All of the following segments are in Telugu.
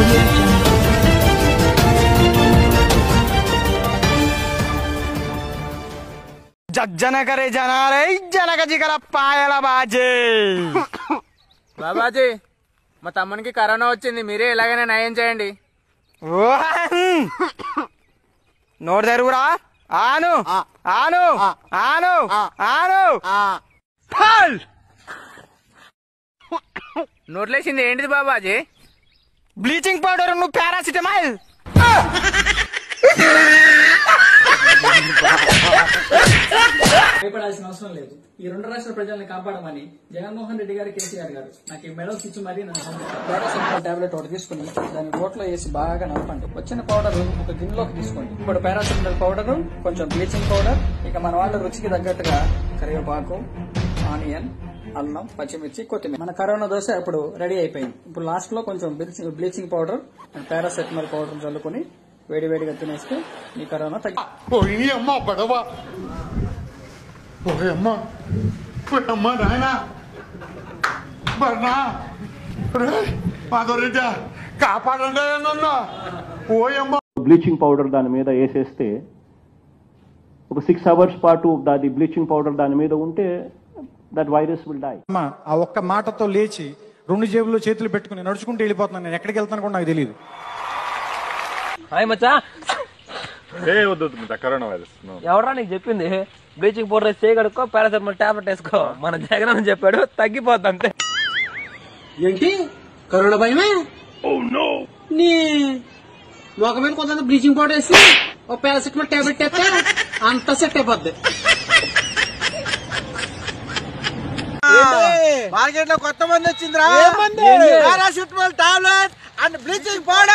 audio jungle. జజ్జన కరే జనారే జనక జిగర పాయల బాజే. బాబాజీ, మా తమ్మునికి కరోనా వచ్చింది, మీరే ఎలాగైనా నయం చేయండి. నోరు తెరుగురా. ఆను ఆను ఆను ఆను. నోట్లేసింది ఏంటిది బాబాజీ? బ్లీచింగ్ పౌడర్, నువ్వు పారాసిటమాల్. భయపడాల్సిన అవసరం లేదు. ఈ రెండు రాష్ట్ర ప్రజల్ని కాపాడమని జగన్మోహన్ రెడ్డి గారు, కేసీఆర్ గారు నాకు ఈ మెడల్స్ ఇచ్చి మరీ పారాసిటమాల్ టాబ్లెట్ ఒకటి తీసుకుని దాన్ని రోట్లో వేసి బాగా నలపండి. వచ్చిన పౌడర్ ఒక గిన్నెలోకి తీసుకోండి. ఇప్పుడు పారాసిటమాల్ పౌడర్, కొంచెం బ్లీచింగ్ పౌడర్, ఇక మన వాళ్ళ రుచికి తగ్గట్టుగా కరివేపాకు, ఆనియన్, అల్లం, పచ్చిమిర్చి, కొత్తిమీర. మన కరోనా దోశ ఇప్పుడు రెడీ అయిపోయింది. ఇప్పుడు లాస్ట్ లో కొంచెం బ్లీచింగ్ పౌడర్, పారాసిటమాల్ పౌడర్ చల్లుకుని వేడివేడిగా తినేస్తే మీ కరోనా తగ్గి. బ్లీచింగ్ పౌడర్ దాని మీద వేసేస్తే ఒక 6 hours పాటు దాని బ్లీచింగ్ పౌడర్ దాని మీద ఉంటే దట్ వైరస్ విల్ డై. ఆ ఒక్క మాటతో లేచి 2 జేబుల్లో చేతులు పెట్టుకుని నడుచుకుంటూ వెళ్ళిపోతున్నాను. నేను ఎక్కడికి వెళ్తాను కూడా నాకు తెలియదు. కరోనా వైరస్ ఎవరా నీకు చెప్పింది? బ్లీచింగ్ పౌడర్ వేసి చేయగడుకో, పారాసిటమాల్ టాబ్లెట్ వేసుకో. మన జగన్ అని చెప్పాడు, తగ్గిపోద్ది అంతే. ఏంటి కరోనా భయమే? నీ ఒక మీద కొంత బ్లీచింగ్ పౌడర్ వేసి ఒక పారాసిటమాల్ టాబ్లెట్ వేస్తే అంత సెట్ అయిపోద్ది. మార్కెట్ లో కొత్త మంది వచ్చిందిరా. Paracetamol tablet and bleaching powder.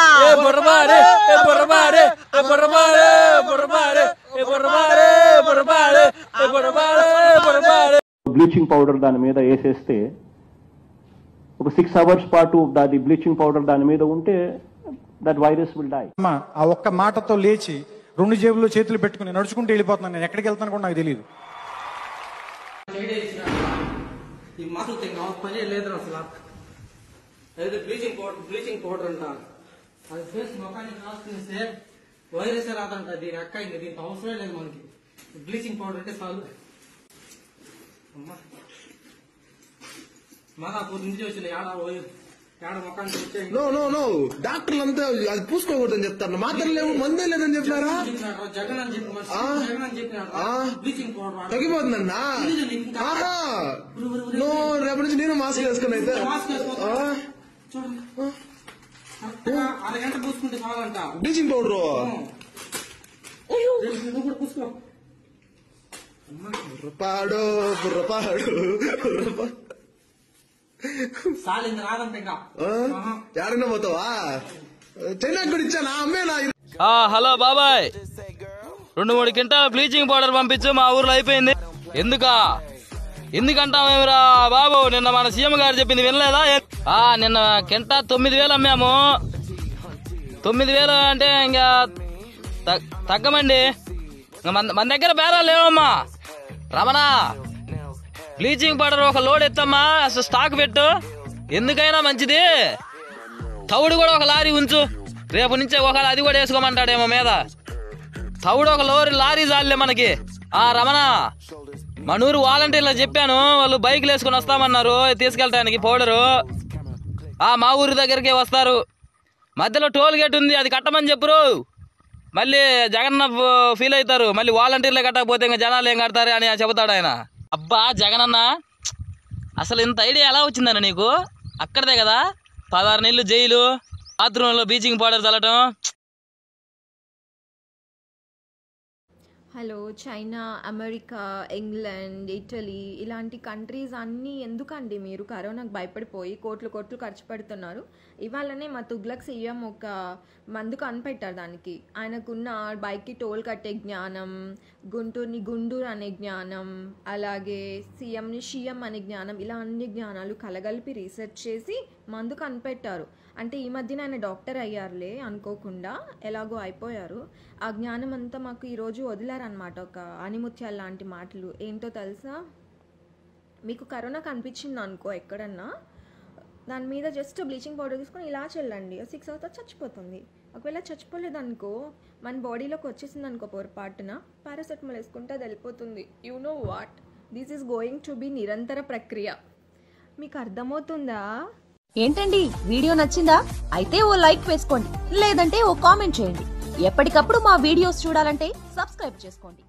Bleaching powder దాని మీద వేసేస్తే ఒక 6 hours పాటు దాని బ్లీచింగ్ పౌడర్ దాని మీద ఉంటే దట్ వైరస్ విల్ డై. ఆ ఒక్క మాటతో లేచి 2 జేబుల్లో చేతులు పెట్టుకుని నడుచుకుంటూ వెళ్ళిపోతున్నాను. నేను ఎక్కడికి వెళ్తాను కూడా నాకు తెలియదు. ఈ మాటలు పని లేదు అసలు. అదే బ్లీచింగ్ పౌడర్ అంట, అది ఫేస్ మొఖానికి రాసుకునేస్తే వైరస్ రాదంట. దీని అక్క ఇంకా దీనికి అవసరం లేదు మనకి. బ్లీచింగ్ పౌడర్ అంటే చాలు. మాదాపూర్ నుంచి వచ్చిన ఏడ మొఖానికి వచ్చాయి. డాక్టర్లు అంతా అది పూసుకోకూడదని చెప్తారు. మాత్రం లేవు, మందే లేదని చెప్పినారా? జగన్ అని చెప్పి జగన్ అని చెప్పిన బ్లీచింగ్ పౌడర్ తగ్గిపోతుందన్నా. రేపటి నుంచి నేను మాస్క్ వేసుకుని అయితే అరగంట పూసుకుంటే చాలంట బ్లీచింగ్ పౌడర్. పూసుకో. బుర్రపాడు సాలింది రాదంట. ఇంకా ఏడన్నా పోతావా? చైనాకి కూడా ఇచ్చానా అమ్మేనా? హలో బాబాయ్, 2-3 క్వింటాల్ బ్లీచింగ్ పౌడర్ పంపించు, మా ఊర్లో అయిపోయింది. ఎందుకంటామేమిరా బాబు? నిన్న మన సీఎం గారు చెప్పింది వినలేదా? నిన్న కింటా 9,000 అమ్మాము. 9,000 అంటే ఇంకా తగ్గమండి. మన దగ్గర బేరాలు లేవమ్మా. రమణ, బ్లీచింగ్ పౌడర్ ఒక లోడ్ ఎత్తమ్మా, అసలు స్టాక్ పెట్టు. ఎందుకైనా మంచిది. తవుడు కూడా ఒక లారీ ఉంచు. రేపు నుంచే ఒక అది కూడా వేసుకోమంటాడేమో మీద. తవుడు ఒక లారీ జాలే మనకి. రమణ, మనూరు వాలంటీర్లకు చెప్పాను, వాళ్ళు బైక్లు వేసుకుని వస్తామన్నారు తీసుకెళ్ళటానికి పౌడరు. మా ఊరి దగ్గరికి వస్తారు. మధ్యలో టోల్ గేట్ ఉంది, అది కట్టమని చెప్పురు. మళ్ళీ జగన్ ఫీల్ అవుతారు. మళ్ళీ వాలంటీర్లే కట్టకపోతే ఇంకా జనాలు ఏం కడతారు అని చెబుతాడు ఆయన. అబ్బా జగనన్న, అసలు ఇంత ఐడియా ఎలా వచ్చిందన్న నీకు? అక్కడదే కదా 16 నెలలు జైలు, బాత్రూంలో బ్లీచింగ్ పౌడర్ చల్లటం. Hello, China, America, England, Italy ఇలాంటి కంట్రీస్ అన్నీ ఎందుకండి మీరు కరోనాకు భయపడిపోయి కోట్లు ఖర్చు పెడుతున్నారు? ఇవాళనే మా తుగ్లక్ సీఎం ఒక మందు కనిపెట్టారు. దానికి ఆయనకున్న బైక్కి టోల్ కట్టే జ్ఞానం, గుంటూరుని గుండూరు అనే జ్ఞానం, అలాగే సీఎంని షియం అనే జ్ఞానం, ఇలా అన్ని జ్ఞానాలు కలగలిపి రీసెర్చ్ చేసి మందు కనిపెట్టారు. అంటే ఈ మధ్యన ఆయన డాక్టర్ అయ్యారులే అనుకోకుండా, ఎలాగో అయిపోయారు. ఆ జ్ఞానం అంతా మాకు ఈరోజు వదిలారనమాట. ఒక ఆణిముత్యాలు లాంటి మాటలు. ఏంటో తెలుసా? మీకు కరోనా కనిపించింది అనుకో ఎక్కడన్నా, దాని మీద జస్ట్ బ్లీచింగ్ పౌడర్ తీసుకొని ఇలా చల్లండి, 6 అవర్స్ చచ్చిపోతుంది. ఒకవేళ చచ్చిపోలేదు అనుకో, మన బాడీలోకి వచ్చేసింది అనుకో పొరపాటున, పారాసెటమాల్ వేసుకుంటే అది వెళ్ళిపోతుంది. You know what, this is going to be నిరంతర ప్రక్రియ. మీకు అర్థమవుతుందా? ఏంటండి వీడియో నచ్చిందా? అయితే ఓ లైక్ వేసుకోండి, లేదంటే ఓ కామెంట్ చేయండి. ఎప్పటికప్పుడు మా వీడియోస్ చూడాలంటే సబ్స్క్రైబ్ చేసుకోండి.